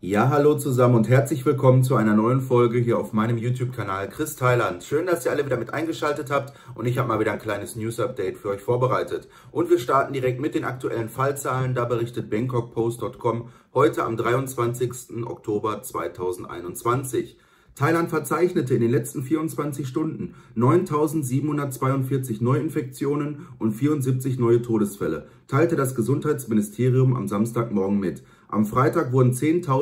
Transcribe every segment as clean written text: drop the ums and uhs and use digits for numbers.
Ja, hallo zusammen und herzlich willkommen zu einer neuen Folge hier auf meinem YouTube-Kanal Chris Thailand. Schön, dass ihr alle wieder mit eingeschaltet habt und ich habe mal wieder ein kleines News-Update für euch vorbereitet. Und wir starten direkt mit den aktuellen Fallzahlen. Da berichtet BangkokPost.com heute am 23. Oktober 2021. Thailand verzeichnete in den letzten 24 Stunden 9.742 Neuinfektionen und 74 neue Todesfälle, teilte das Gesundheitsministerium am Samstagmorgen mit. Am Freitag wurden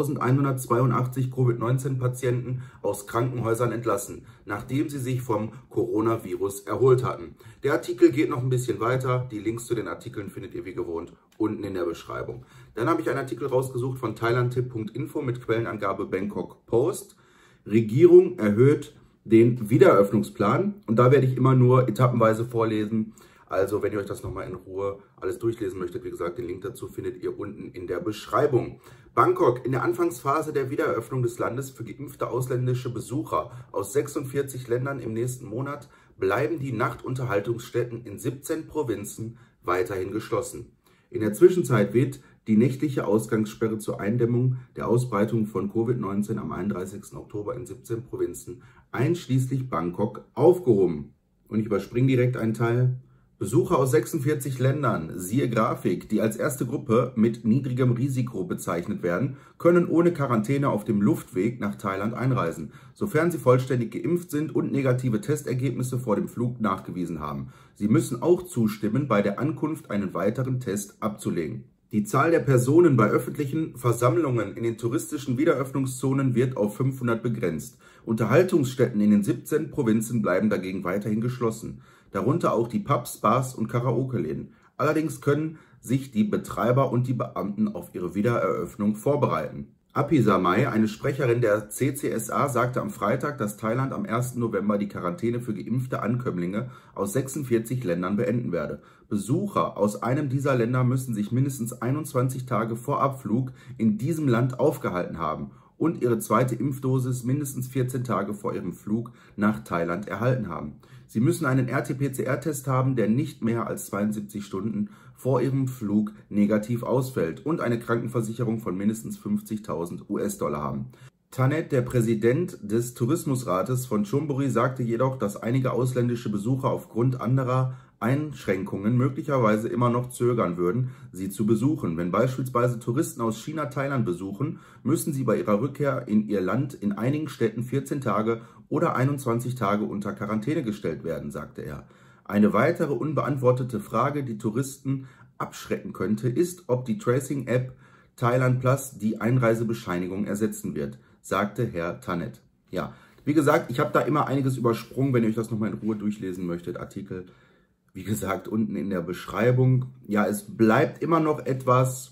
10.182 Covid-19-Patienten aus Krankenhäusern entlassen, nachdem sie sich vom Coronavirus erholt hatten. Der Artikel geht noch ein bisschen weiter. Die Links zu den Artikeln findet ihr wie gewohnt unten in der Beschreibung. Dann habe ich einen Artikel rausgesucht von thailandtip.info mit Quellenangabe Bangkok Post. Regierung erhöht den Wiedereröffnungsplan und da werde ich immer nur etappenweise vorlesen. Also wenn ihr euch das nochmal in Ruhe alles durchlesen möchtet, wie gesagt, den Link dazu findet ihr unten in der Beschreibung. Bangkok: In der Anfangsphase der Wiedereröffnung des Landes für geimpfte ausländische Besucher aus 46 Ländern im nächsten Monat bleiben die Nachtunterhaltungsstätten in 17 Provinzen weiterhin geschlossen. In der Zwischenzeit wird die nächtliche Ausgangssperre zur Eindämmung der Ausbreitung von Covid-19 am 31. Oktober in 17 Provinzen, einschließlich Bangkok, aufgehoben. Und ich überspringe direkt einen Teil. Besucher aus 46 Ländern, siehe Grafik, die als erste Gruppe mit niedrigem Risiko bezeichnet werden, können ohne Quarantäne auf dem Luftweg nach Thailand einreisen, sofern sie vollständig geimpft sind und negative Testergebnisse vor dem Flug nachgewiesen haben. Sie müssen auch zustimmen, bei der Ankunft einen weiteren Test abzulegen. Die Zahl der Personen bei öffentlichen Versammlungen in den touristischen Wiedereröffnungszonen wird auf 500 begrenzt. Unterhaltungsstätten in den 17 Provinzen bleiben dagegen weiterhin geschlossen, darunter auch die Pubs, Bars und Karaoke-Läden. Allerdings können sich die Betreiber und die Beamten auf ihre Wiedereröffnung vorbereiten. Apisamai, eine Sprecherin der CCSA, sagte am Freitag, dass Thailand am 1. November die Quarantäne für geimpfte Ankömmlinge aus 46 Ländern beenden werde. Besucher aus einem dieser Länder müssen sich mindestens 21 Tage vor Abflug in diesem Land aufgehalten haben und ihre zweite Impfdosis mindestens 14 Tage vor ihrem Flug nach Thailand erhalten haben. Sie müssen einen RT-PCR-Test haben, der nicht mehr als 72 Stunden vor ihrem Flug negativ ausfällt und eine Krankenversicherung von mindestens 50.000 US-Dollar haben. Tanet, der Präsident des Tourismusrates von Chonburi, sagte jedoch, dass einige ausländische Besucher aufgrund anderer Einschränkungen möglicherweise immer noch zögern würden, sie zu besuchen. Wenn beispielsweise Touristen aus China Thailand besuchen, müssen sie bei ihrer Rückkehr in ihr Land in einigen Städten 14 Tage oder 21 Tage unter Quarantäne gestellt werden, sagte er. Eine weitere unbeantwortete Frage, die Touristen abschrecken könnte, ist, ob die Tracing-App Thailand Plus die Einreisebescheinigung ersetzen wird, sagte Herr Tanet. Ja, wie gesagt, ich habe da immer einiges übersprungen, wenn ihr euch das nochmal in Ruhe durchlesen möchtet. Artikel, wie gesagt, unten in der Beschreibung. Ja, es bleibt immer noch etwas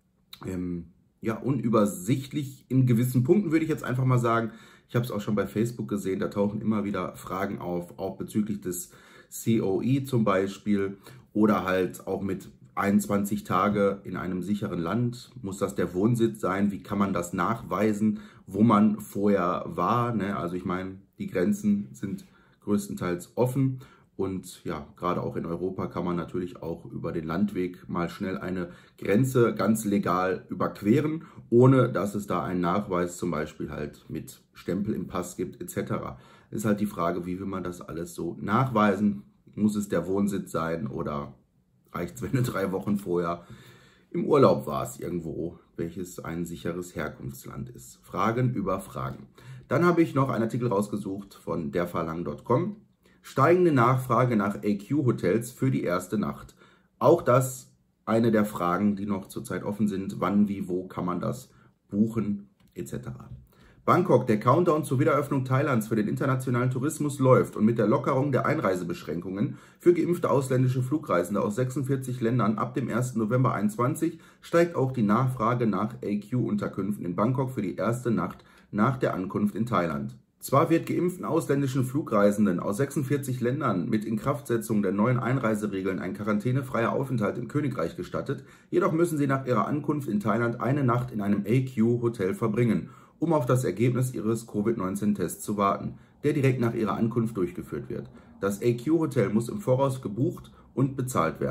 unübersichtlich in gewissen Punkten, würde ich jetzt einfach mal sagen. Ich habe es auch schon bei Facebook gesehen, da tauchen immer wieder Fragen auf, auch bezüglich des COE zum Beispiel oder halt auch mit 21 Tage in einem sicheren Land. Muss das der Wohnsitz sein? Wie kann man das nachweisen, wo man vorher war? Ne? Also ich meine, die Grenzen sind größtenteils offen. Und ja, gerade auch in Europa kann man natürlich auch über den Landweg mal schnell eine Grenze ganz legal überqueren, ohne dass es da einen Nachweis zum Beispiel halt mit Stempel im Pass gibt etc. Ist halt die Frage, wie will man das alles so nachweisen? Muss es der Wohnsitz sein oder reicht es, wenn du 3 Wochen vorher im Urlaub warst irgendwo, welches ein sicheres Herkunftsland ist? Fragen über Fragen. Dann habe ich noch einen Artikel rausgesucht von derfalang.com. Steigende Nachfrage nach AQ-Hotels für die erste Nacht. Auch das eine der Fragen, die noch zurzeit offen sind. Wann, wie, wo kann man das buchen, etc. Bangkok: Der Countdown zur Wiedereröffnung Thailands für den internationalen Tourismus läuft und mit der Lockerung der Einreisebeschränkungen für geimpfte ausländische Flugreisende aus 46 Ländern ab dem 1. November 2021 steigt auch die Nachfrage nach AQ-Unterkünften in Bangkok für die erste Nacht nach der Ankunft in Thailand. Zwar wird geimpften ausländischen Flugreisenden aus 46 Ländern mit Inkraftsetzung der neuen Einreiseregeln ein quarantänefreier Aufenthalt im Königreich gestattet, jedoch müssen sie nach ihrer Ankunft in Thailand eine Nacht in einem AQ-Hotel verbringen, um auf das Ergebnis ihres Covid-19-Tests zu warten, der direkt nach ihrer Ankunft durchgeführt wird. Das AQ-Hotel muss im Voraus gebucht und bezahlt werden.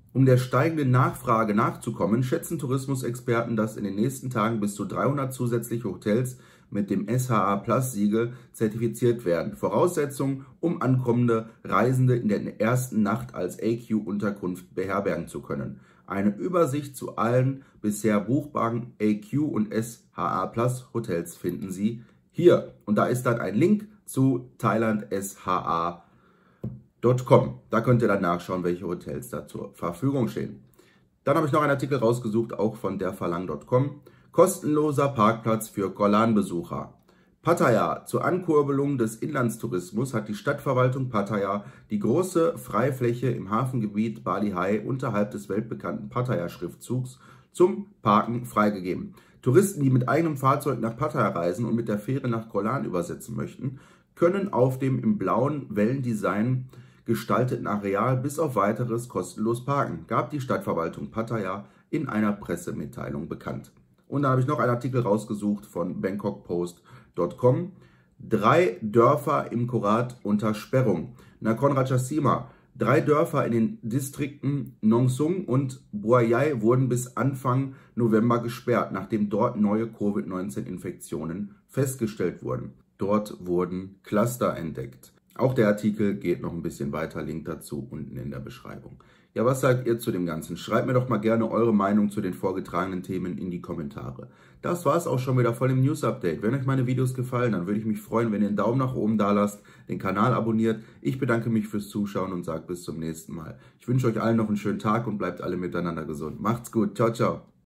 Um der steigenden Nachfrage nachzukommen, schätzen Tourismusexperten, dass in den nächsten Tagen bis zu 300 zusätzliche Hotels mit dem SHA-Plus-Siegel zertifiziert werden. Voraussetzung, um ankommende Reisende in der ersten Nacht als AQ-Unterkunft beherbergen zu können. Eine Übersicht zu allen bisher buchbaren AQ- und SHA-Plus-Hotels finden Sie hier. Und da ist dann ein Link zu thailandsha.com. Da könnt ihr dann nachschauen, welche Hotels da zur Verfügung stehen. Dann habe ich noch einen Artikel rausgesucht, auch von derverlang.com. Kostenloser Parkplatz für Kolan-Besucher. Pattaya. Zur Ankurbelung des Inlandstourismus hat die Stadtverwaltung Pattaya die große Freifläche im Hafengebiet Bali Hai unterhalb des weltbekannten Pattaya-Schriftzugs zum Parken freigegeben. Touristen, die mit eigenem Fahrzeug nach Pattaya reisen und mit der Fähre nach Kolan übersetzen möchten, können auf dem im blauen Wellendesign gestalteten Areal bis auf weiteres kostenlos parken, gab die Stadtverwaltung Pattaya in einer Pressemitteilung bekannt. Und dann habe ich noch einen Artikel rausgesucht von bangkokpost.com. 3 Dörfer im Korat unter Sperrung. Nakhon Ratchasima. 3 Dörfer in den Distrikten Nong Sung und Buayai wurden bis Anfang November gesperrt, nachdem dort neue Covid-19-Infektionen festgestellt wurden. Dort wurden Cluster entdeckt. Auch der Artikel geht noch ein bisschen weiter, Link dazu unten in der Beschreibung. Ja, was sagt ihr zu dem Ganzen? Schreibt mir doch mal gerne eure Meinung zu den vorgetragenen Themen in die Kommentare. Das war es auch schon wieder voll im News-Update. Wenn euch meine Videos gefallen, dann würde ich mich freuen, wenn ihr einen Daumen nach oben da lasst, den Kanal abonniert. Ich bedanke mich fürs Zuschauen und sage bis zum nächsten Mal. Ich wünsche euch allen noch einen schönen Tag und bleibt alle miteinander gesund. Macht's gut. Ciao, ciao.